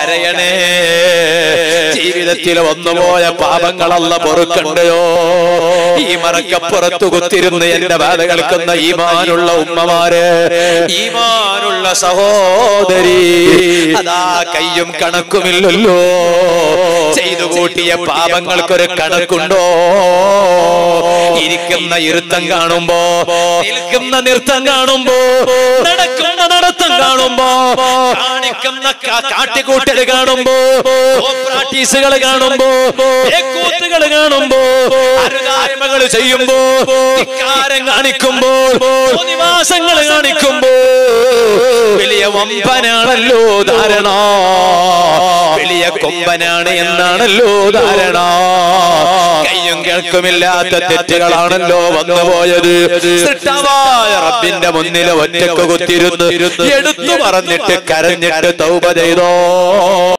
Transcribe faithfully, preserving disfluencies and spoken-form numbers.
കരയണേ. ജീവിതത്തിൽ വന്നുപോയ പാപങ്ങൾ അല്ലാഹു പൊറുക്കണ്ടയോ? ഈ മറക്കപ്പുറത്തു കുത്തിരുന്ന് എന്റെ ബാധ കേൾക്കുന്ന ഈമാനുള്ള ഉമ്മമാരെ, ഈമാനുള്ള സഹോദരി, അതാ കയ്യും കണക്കുമില്ലല്ലോ. ചെയ്തു കൂട്ടിയ പാപങ്ങൾക്കൊരു കണക്കുണ്ടോ? ഇരിക്കുന്ന ഇരുത്തം കാണുമ്പോ, നിൽക്കുന്ന നൃത്തം കാണുമ്പോ, നടക്കുന്ന നടത്തം കാണുമ്പോ, കാണിക്കുന്ന കാട്ടിക്കൂട്ടൽ കാണുമ്പോ, പ്രാക്ടീസുകൾ കാണുമ്പോ, കൂത്തുകൾ കാണുമ്പോ, അരുതായ്മകൾ ചെയ്യുമ്പോ, ധിക്കാരം കാണിക്കുമ്പോ, നിവാസങ്ങൾ കാണിക്കുമ്പോ വലിയ വമ്പനാണല്ലോ ധാരണ, വലിയ കൊമ്പനാണ് എന്നാണല്ലോ ധാരണ. കയ്യും കേൾക്കുമില്ലാത്ത തെറ്റുകളാണല്ലോ വന്നുപോയത്. സൃഷ്ടാവായ റബ്ബിന്റെ മുന്നിൽ ഒറ്റക്ക് കുത്തിരുന്ന് എടുത്തു പറഞ്ഞിട്ട് കരഞ്ഞിട്ട് തൗബ ചെയ്തോ.